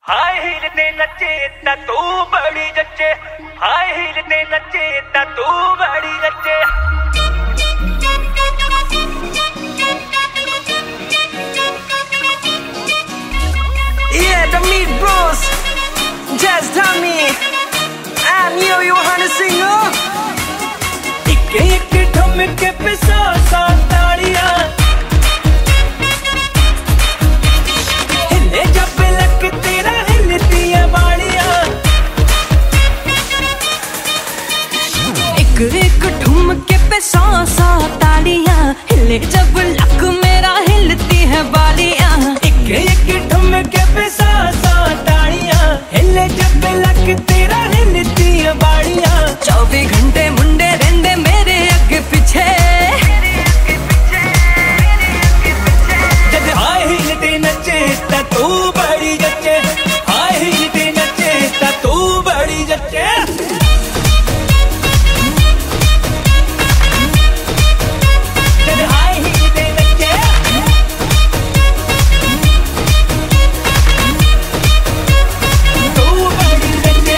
High heel ते नचे ता तू बड़ी जच्चे, हाय हील ते नचे ता तू बड़ी जच्चे। Yeah, the Meat Bros, Jazz Tommy, and you wanna sing एक एक ठुमके पे सौ सौ ताड़ियां, हिले जब लक तेरा हिलती है बाड़ियां। एक एक ठुमके पे सौ सौ ताड़ियां, हिले जब लक मेरा हिलती है बाड़ियां। एक एक ठुमके पे सौ सौ ताड़ियां, हिले जब लक तेरा हिलती है बाड़ियां। 24 घंटे मुंडे रेंदे मेरे अगे पीछे, जब हाय हील ते नचे ता तू बड़ी जच्चे, हाय हील ते नचे ता तू बड़ी जच्चे। जब हाय हील ते नचे तू बड़ी जच्चे।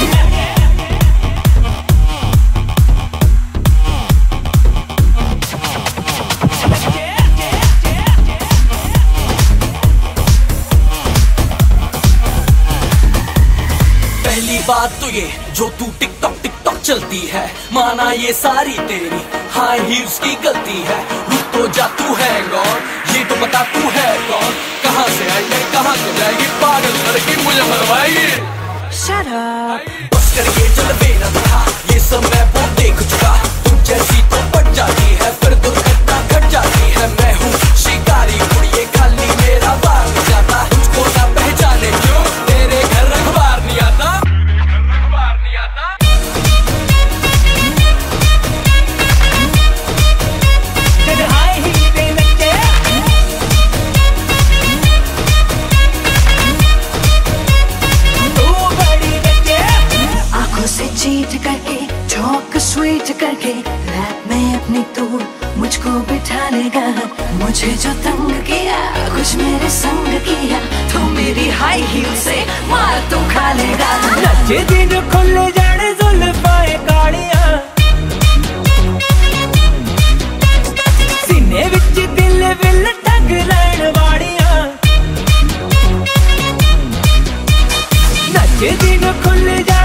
पहली बात तो ये जो तू टिकटॉक टिकटॉक चलती है, माना ये सारी तेरी हाई हील्स की गलती है। रुक तो जा, तू है कौन, ये तो बता तू है कौन। कहाँ से आई है, कहाँ को जाएगी, पागल लड़की मुझे मरवाएगी। Shut up। बस कर ये चल बेना था, ये सब मैं वो देख चुका। तू जैसी तो पट जाती है, फिर दुर्घटना घट जाती है। मैं हूँ शिकारी उड़िए, खाली मेरा बार नहीं जाता। तुझको ना पहचाने क्यों, तेरे घर अखबार नहीं आता। जब हाय हील ते नचे तू बड़ी जच्चे। आंखों से चीट करके, टॉक स्वीट करके, रात में अपनी तू मुझको बिठा लेगा। मुझे जो तंग किया, कुछ मेरे संग किया, तो मेरी हाई हील से मार तू खा लेगा। नचे दिन खुल जाने जुल्फाए काड़ियां, सीने विच दिल विल ठग लैण वाड़ियां। नचे दिन खुल जा